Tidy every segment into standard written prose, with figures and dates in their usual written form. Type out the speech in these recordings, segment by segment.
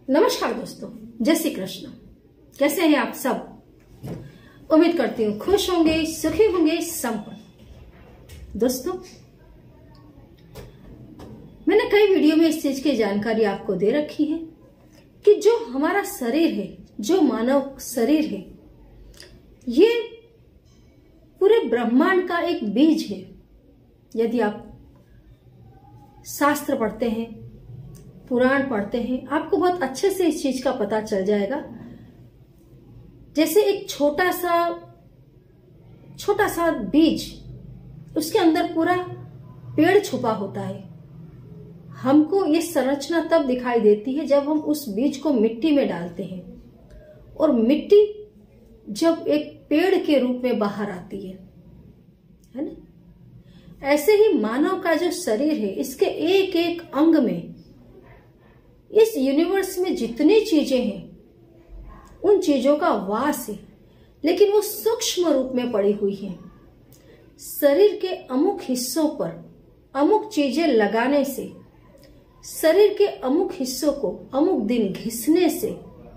नमस्कार दोस्तों, जय श्री कृष्ण। कैसे हैं आप सब? उम्मीद करती हूँ खुश होंगे, सुखी होंगे, संपन्न। दोस्तों, मैंने कई वीडियो में इस चीज की जानकारी आपको दे रखी है कि जो हमारा शरीर है, जो मानव शरीर है, ये पूरे ब्रह्मांड का एक बीज है। यदि आप शास्त्र पढ़ते हैं, पुराण पढ़ते हैं, आपको बहुत अच्छे से इस चीज का पता चल जाएगा। जैसे एक छोटा सा बीज, उसके अंदर पूरा पेड़ छुपा होता है। हमको ये संरचना तब दिखाई देती है जब हम उस बीज को मिट्टी में डालते हैं और मिट्टी जब एक पेड़ के रूप में बाहर आती है ना। ऐसे ही मानव का जो शरीर है, इसके एक एक अंग में, इस यूनिवर्स में जितनी चीजें हैं, उन चीजों का वास है, लेकिन वो सूक्ष्म रूप में पड़ी हुई हैं। शरीर के अमुक हिस्सों पर अमुक चीजें लगाने से, शरीर के अमुक हिस्सों को अमुक दिन घिसने से,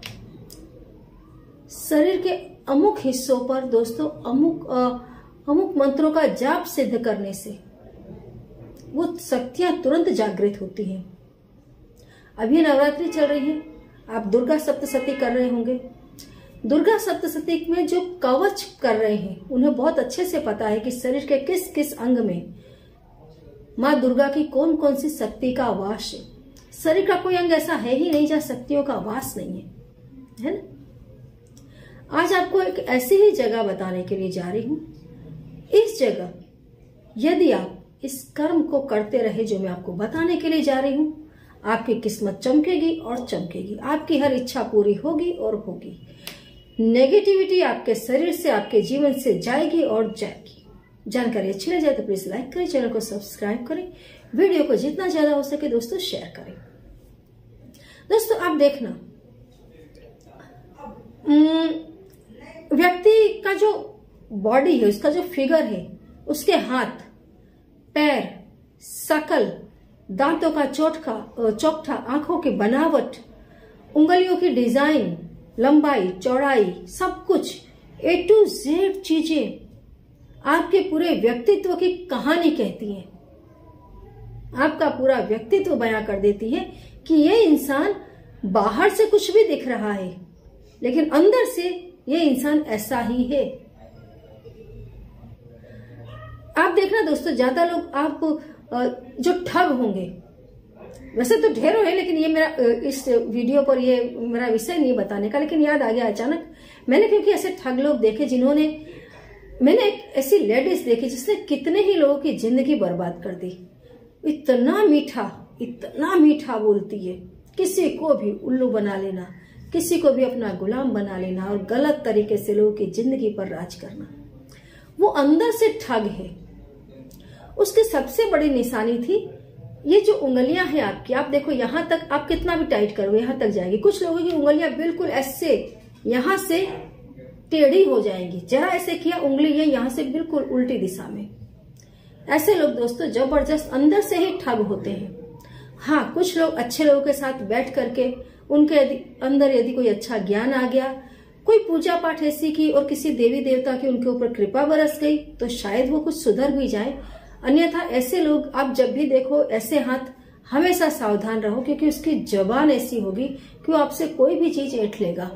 शरीर के अमुक हिस्सों पर दोस्तों अमुक मंत्रों का जाप सिद्ध करने से वो शक्तियां तुरंत जागृत होती हैं। अभी नवरात्रि चल रही है, आप दुर्गा सप्तशती कर रहे होंगे। दुर्गा सप्तशती में जो कवच कर रहे हैं, उन्हें बहुत अच्छे से पता है कि शरीर के किस किस अंग में माँ दुर्गा की कौन कौन सी शक्ति का वास है। शरीर का कोई अंग ऐसा है ही नहीं जहाँ शक्तियों का वास नहीं है ना। आज आपको एक ऐसी ही जगह बताने के लिए जा रही हूं। इस जगह यदि आप इस कर्म को करते रहे जो मैं आपको बताने के लिए जा रही हूं, आपकी किस्मत चमकेगी और चमकेगी। आपकी हर इच्छा पूरी होगी और होगी। नेगेटिविटी आपके शरीर से, आपके जीवन से जाएगी और जाएगी। जानकारी अच्छी लग जाए तो प्लीज लाइक करें, चैनल को सब्सक्राइब करें, वीडियो को जितना ज्यादा हो सके दोस्तों शेयर करें। दोस्तों, आप देखना, व्यक्ति का जो बॉडी है, उसका जो फिगर है, उसके हाथ, पैर, शकल, दांतों का चौकठा, आंखों की बनावट, उंगलियों की डिजाइन, लंबाई, चौड़ाई, सब कुछ A to Z चीजें आपके पूरे व्यक्तित्व की कहानी कहती हैं। आपका पूरा व्यक्तित्व बयां कर देती है कि ये इंसान बाहर से कुछ भी दिख रहा है, लेकिन अंदर से ये इंसान ऐसा ही है। आप देखना दोस्तों, ज्यादा लोग आप जो ठग होंगे, वैसे तो ढेरों है, लेकिन ये मेरा इस वीडियो पर ये मेरा विषय नहीं बताने का, लेकिन याद आ गया अचानक। मैंने क्योंकि ऐसे ठग लोग देखे जिन्होंने, मैंने एक ऐसी लेडीज देखी जिसने कितने ही लोगों की जिंदगी बर्बाद कर दी। इतना मीठा बोलती है, किसी को भी उल्लू बना लेना, किसी को भी अपना गुलाम बना लेना और गलत तरीके से लोगों की जिंदगी पर राज करना। वो अंदर से ठग है। उसकी सबसे बड़ी निशानी थी ये जो उंगलियां हैं आपकी। आप देखो, यहां तक आप कितना भी टाइट करो, यहां तक जाएगी। कुछ लोगों की उंगलियां बिल्कुल ऐसे यहां से टेढ़ी हो जाएंगी। जरा ऐसे किया, उंगली ये यहां से बिल्कुल उल्टी दिशा में। ऐसे लोग दोस्तों जबरदस्त अंदर से ही ठग होते हैं। हाँ, कुछ लोग अच्छे लोगों के साथ बैठ करके उनके अंदर यदि कोई अच्छा ज्ञान आ गया, कोई पूजा पाठ ऐसी की और किसी देवी देवता की उनके ऊपर कृपा बरस गई, तो शायद वो कुछ सुधर भी जाए। अन्यथा ऐसे लोग आप जब भी देखो, ऐसे हाथ हमेशा सावधान रहो, क्योंकि उसकी जबान ऐसी होगी कि वो आपसे कोई भी चीज ऐंठ लेगा।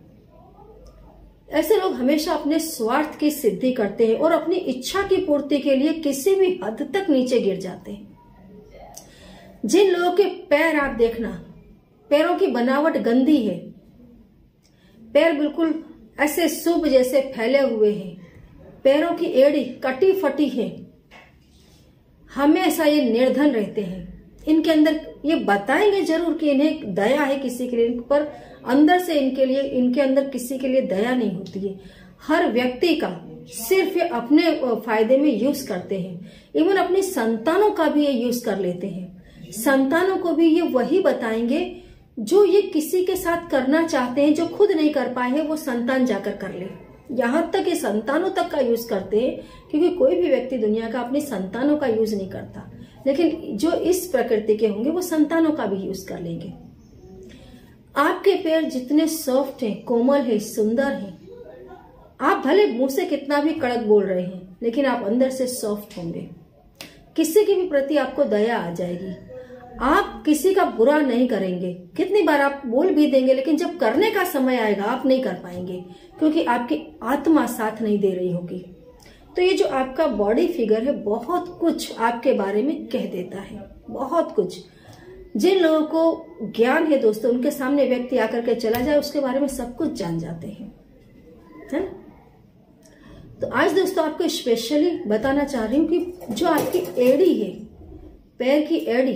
ऐसे लोग हमेशा अपने स्वार्थ की सिद्धि करते हैं और अपनी इच्छा की पूर्ति के लिए किसी भी हद तक नीचे गिर जाते हैं। जिन लोगों के पैर आप देखना, पैरों की बनावट गंदी है, पैर बिल्कुल ऐसे शुभ जैसे फैले हुए हैं, पैरों की एड़ी कटी फटी है, हमेशा ये निर्धन रहते हैं। इनके अंदर ये बताएंगे जरूर कि इन्हें दया है किसी के लिए, पर अंदर से इनके अंदर किसी के लिए दया नहीं होती है। हर व्यक्ति का सिर्फ ये अपने फायदे में यूज करते हैं। इवन अपनी संतानों का भी ये यूज कर लेते हैं। संतानों को भी ये वही बताएंगे जो ये किसी के साथ करना चाहते हैं, जो खुद नहीं कर पाए हैं वो संतान जाकर कर ले। यहाँ तक ये संतानों तक का यूज करते हैं, क्योंकि कोई भी व्यक्ति दुनिया का अपनी संतानों का यूज नहीं करता, लेकिन जो इस प्रकृति के होंगे वो संतानों का भी यूज कर लेंगे। आपके पैर जितने सॉफ्ट हैं, कोमल है, सुंदर हैं, आप भले मुंह से कितना भी कड़क बोल रहे हैं लेकिन आप अंदर से सॉफ्ट होंगे। किसी के भी प्रति आपको दया आ जाएगी। आप किसी का बुरा नहीं करेंगे। कितनी बार आप बोल भी देंगे लेकिन जब करने का समय आएगा आप नहीं कर पाएंगे क्योंकि आपकी आत्मा साथ नहीं दे रही होगी। तो ये जो आपका बॉडी फिगर है बहुत कुछ आपके बारे में कह देता है, बहुत कुछ। जिन लोगों को ज्ञान है दोस्तों, उनके सामने व्यक्ति आकर के चला जाए उसके बारे में सब कुछ जान जाते हैं, है ना। तो आज दोस्तों आपको स्पेशली बताना चाह रही हूँ कि जो आपकी एड़ी है, पैर की एड़ी,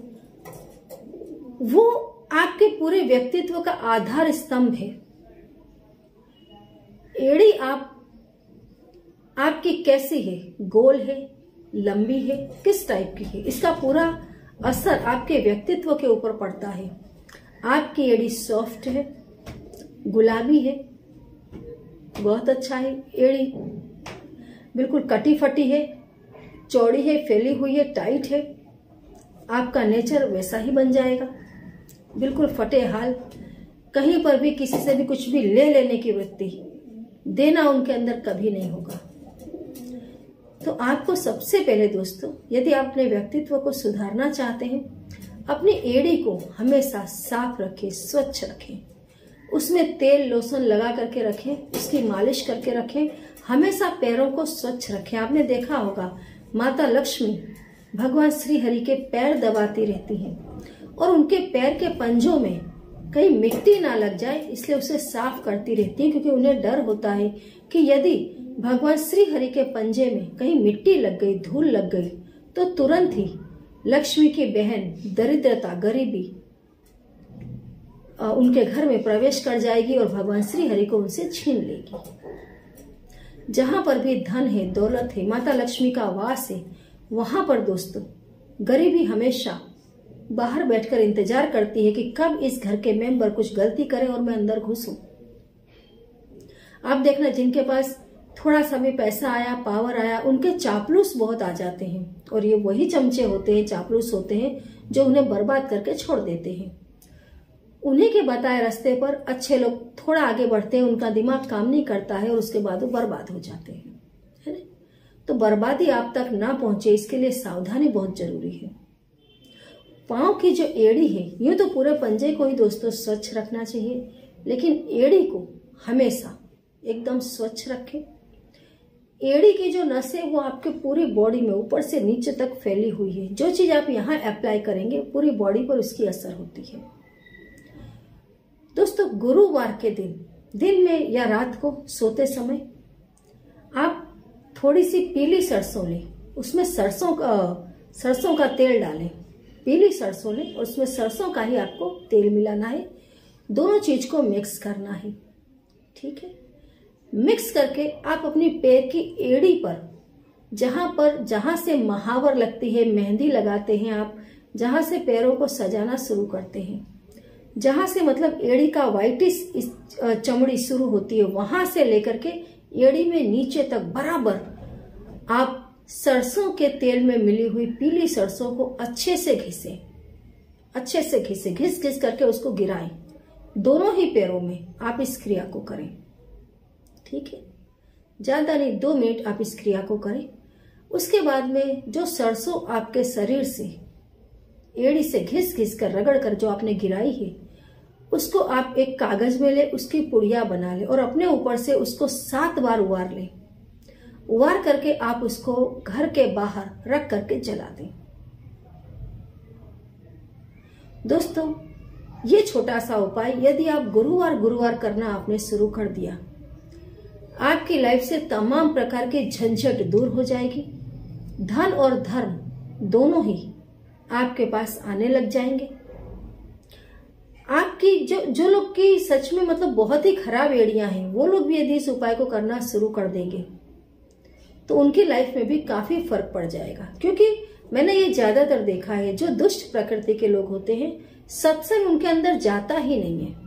वो आपके पूरे व्यक्तित्व का आधार स्तंभ है। एड़ी आपकी कैसी है, गोल है, लंबी है, किस टाइप की है, इसका पूरा असर आपके व्यक्तित्व के ऊपर पड़ता है। आपकी एड़ी सॉफ्ट है, गुलाबी है, बहुत अच्छा है। एड़ी बिल्कुल कटी फटी है, चौड़ी है, फैली हुई है, टाइट है, आपका नेचर वैसा ही बन जाएगा। बिल्कुल फटे हाल, कहीं पर भी किसी से भी कुछ भी ले लेने की वृत्ति, देना उनके अंदर कभी नहीं होगा। तो आपको सबसे पहले दोस्तों, यदि आप अपने व्यक्तित्व को सुधारना चाहते हैं, अपनी एड़ी को हमेशा साफ रखें, स्वच्छ रखें, उसमें तेल लोशन लगा करके रखें, उसकी मालिश करके रखें, हमेशा पैरों को स्वच्छ रखें। आपने देखा होगा माता लक्ष्मी भगवान श्री हरि के पैर दबाती रहती हैं और उनके पैर के पंजों में कहीं मिट्टी ना लग जाए इसलिए उसे साफ करती रहती हैं, क्योंकि उन्हें डर होता है कि यदि भगवान श्री हरि के पंजे में कहीं मिट्टी लग गई, धूल लग गई तो तुरंत ही लक्ष्मी की बहन दरिद्रता, गरीबी उनके घर में प्रवेश कर जाएगी और भगवान श्री हरि को उनसे छीन लेगी। जहां पर भी धन है, दौलत है, माता लक्ष्मी का वास है, वहां पर दोस्तों गरीबी हमेशा बाहर बैठकर इंतजार करती है कि कब इस घर के मेंबर कुछ गलती करें और मैं अंदर घुसूं। आप देखना, जिनके पास थोड़ा सा भी पैसा आया, पावर आया, उनके चापलूस बहुत आ जाते हैं और ये वही चमचे होते हैं, चापलूस होते हैं जो उन्हें बर्बाद करके छोड़ देते हैं। उन्हीं के बताए रास्ते पर अच्छे लोग थोड़ा आगे बढ़ते हैं, उनका दिमाग काम नहीं करता है और उसके बाद वो बर्बाद हो जाते हैं, है ना। तो बर्बादी आप तक ना पहुंचे इसके लिए सावधानी बहुत जरूरी है। पांव की जो एड़ी है, यूं तो पूरे पंजे को ही दोस्तों स्वच्छ रखना चाहिए, लेकिन एड़ी को हमेशा एकदम स्वच्छ रखें। एड़ी की जो नस है वो आपके पूरी बॉडी में ऊपर से नीचे तक फैली हुई है। जो चीज आप यहाँ अप्लाई करेंगे पूरी बॉडी पर उसकी असर होती है। दोस्तों गुरुवार के दिन में या रात को सोते समय आप थोड़ी सी पीली सरसों लें, उसमें सरसों का तेल डालें। पीली सरसों लें और उसमें सरसों का ही आपको तेल मिलाना है। दोनों चीज को मिक्स करना है, ठीक है। मिक्स करके आप अपनी पैर की एड़ी पर, जहां से महावर लगती है, मेहंदी लगाते हैं आप, जहां से पैरों को सजाना शुरू करते हैं, जहां से मतलब एड़ी का वाइटिस चमड़ी शुरू होती है, वहां से लेकर के एड़ी में नीचे तक बराबर आप सरसों के तेल में मिली हुई पीली सरसों को अच्छे से घिसें, घिस करके उसको गिराएं। दोनों ही पैरों में आप इस क्रिया को करें, ठीक है। ज्यादा नहीं, 2 मिनट आप इस क्रिया को करें। उसके बाद में जो सरसों आपके शरीर से एड़ी से घिस कर रगड़ कर जो आपने गिराई है, उसको आप एक कागज में ले, उसकी पुड़िया बना ले और अपने ऊपर से उसको 7 बार उबार ले। उबार करके आप उसको घर के बाहर रख करके जला दें। दोस्तों ये छोटा सा उपाय यदि आप गुरुवार करना आपने शुरू कर दिया, आपकी लाइफ से तमाम प्रकार की झंझट दूर हो जाएगी। धन और धर्म दोनों ही आपके पास आने लग जाएंगे। आपकी जो लोग की सच में मतलब बहुत ही खराब एड़ियां हैं, वो लोग भी यदि इस उपाय को करना शुरू कर देंगे तो उनकी लाइफ में भी काफी फर्क पड़ जाएगा। क्योंकि मैंने ये ज्यादातर देखा है, जो दुष्ट प्रकृति के लोग होते हैं, सत्संग उनके अंदर जाता ही नहीं है।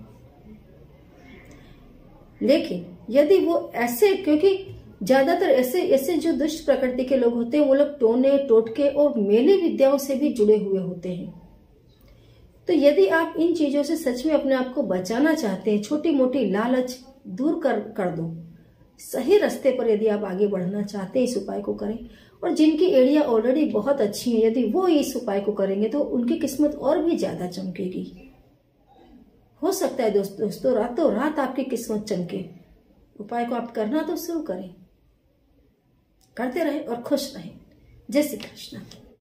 लेकिन यदि वो ऐसे, क्योंकि ज्यादातर ऐसे जो दुष्ट प्रकृति के लोग होते हैं, वो लोग टोने टोटके और मेली विद्याओं से भी जुड़े हुए होते हैं। तो यदि आप इन चीजों से सच में अपने आप को बचाना चाहते हैं, छोटी मोटी लालच दूर कर दो, सही रास्ते पर यदि आप आगे बढ़ना चाहते हैं, इस उपाय को करें। और जिनकी एड़ियां ऑलरेडी बहुत अच्छी हैं, यदि वो इस उपाय को करेंगे तो उनकी किस्मत और भी ज्यादा चमकेगी। हो सकता है दोस्तों रातों रात आपकी किस्मत चमके। उपाय को आप करना तो शुरू करें, करते रहें और खुश रहें। जय श्री कृष्ण।